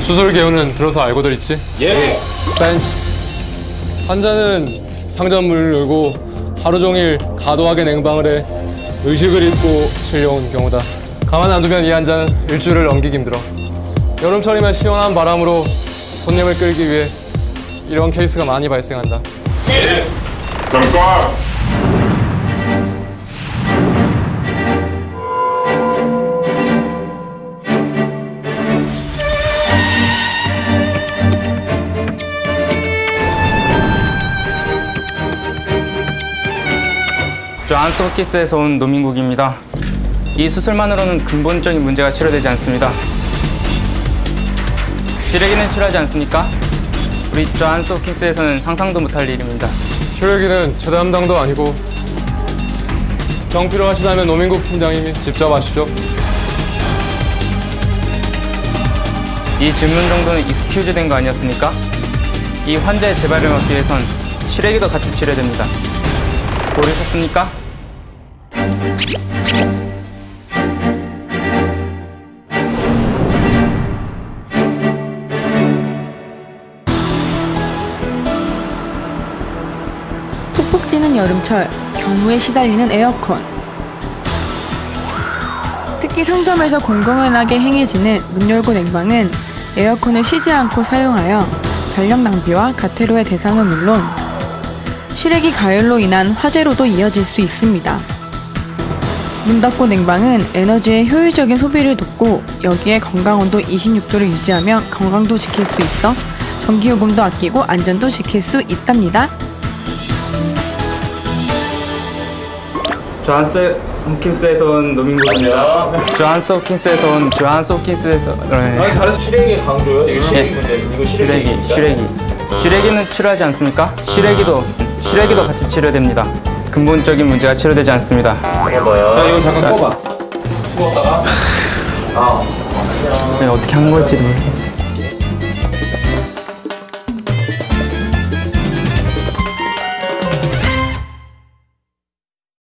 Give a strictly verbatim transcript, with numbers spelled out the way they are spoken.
수술 개요는 들어서 알고들 있지? 예. 벤치. 환자는 상전문을 열고 하루 종일 과도하게 냉방을 해 의식을 잃고 실려온 경우다. 가만 놔두면 이 환자는 일주일을 넘기기 힘들어. 여름철이면 시원한 바람으로 손님을 끌기 위해 이런 케이스가 많이 발생한다. 네. 잠깐. 존스 홉킨스에서 온 노민국입니다. 이 수술만으로는 근본적인 문제가 치료되지 않습니다. 시래기는 치료하지 않습니까? 우리 존스 홉킨스에서는 상상도 못할 일입니다. 시래기는 제 담당도 아니고 정 필요하시다면 노민국 팀장님이 직접 하시죠. 이 질문 정도는 익스큐즈 된 거 아니었습니까? 이 환자의 재발을 막기 위해선 시래기도 같이 치료됩니다. 모르셨습니까? 푹푹 찌는 여름철, 경무에 시달리는 에어컨. 특히 상점에서 공공연하게 행해지는 문 열고 냉방은 에어컨을 쉬지 않고 사용하여 전력 낭비와 가태료의 대상은 물론 시래기 가열로 인한 화재로도 이어질 수 있습니다. 문 닫고 냉방은 에너지의 효율적인 소비를 돕고 여기에 건강온도 이십육 도를 유지하며 건강도 지킬 수 있어 전기요금도 아끼고 안전도 지킬 수 있답니다. 존스 홉킨스에서 온 노민국입니다. 존스 홉킨스에서 온 존스 홉킨스에서 아니 다른 시래기 강조요? 이거 시래기 건데 이거 시래기, 시래기. 시래기는 치료하지 않습니까? 시래기도 시래기도 같이 치료됩니다. 근본적인 문제가 치료되지 않습니다. 봐봐요. 자 이거 잠깐 꺼봐. 부었다가. 아. 어떻게 한 걸지도 모르겠어요.